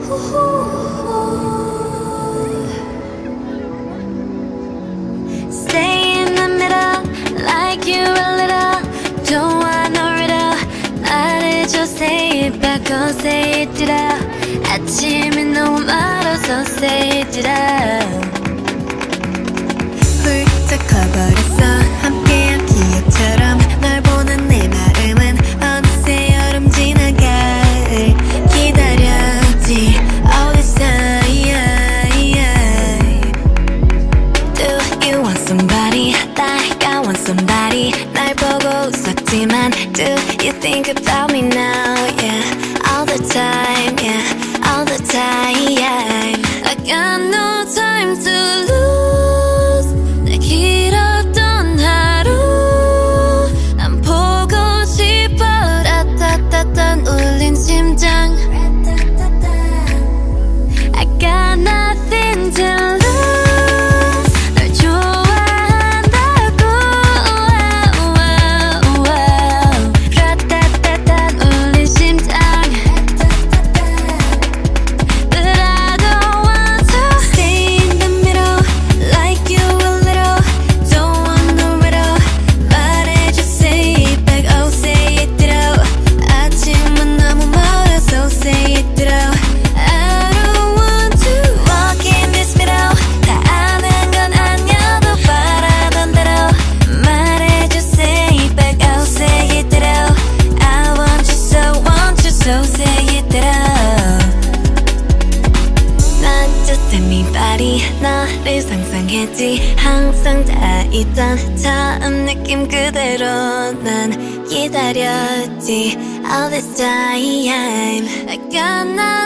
Stay in the middle like you're a little. Don't want no riddle. 말해줘, say it back, oh say it Ditto. 아침이 너무 멀어서 say it Ditto. 훌쩍 커버렸어 함께한 기억처럼 널 보는 내 마음은 어느새 여름 지나갈 기다렸지 all this time. Do you want somebody like I want somebody 날 보고 웃었지만 do you think about me now? Yeah, all the time, yeah, all the time. I got no time to lose. 내 길었던 하루 난 보고 싶어. 라타타탄 울린 심장. I got nothing to lose. 널 좋아한다고. 라타타탄 울린 심장. But I don't want to stay in the middle like you a little. Don't want no riddle. 말해줘, say it back, oh say it Ditto. 아침은 너무 멀어서 say it Ditto. I don't want to walk in this middle. 다 아는 건 아니어도 바라던 대로 말해줘, say it back, oh say it Ditto. I want you so say it Ditto. Not just anybody 너를 상상했지 항상 다 있던 처음 느낌 그대로 난 기다렸지 all this time. I got nothing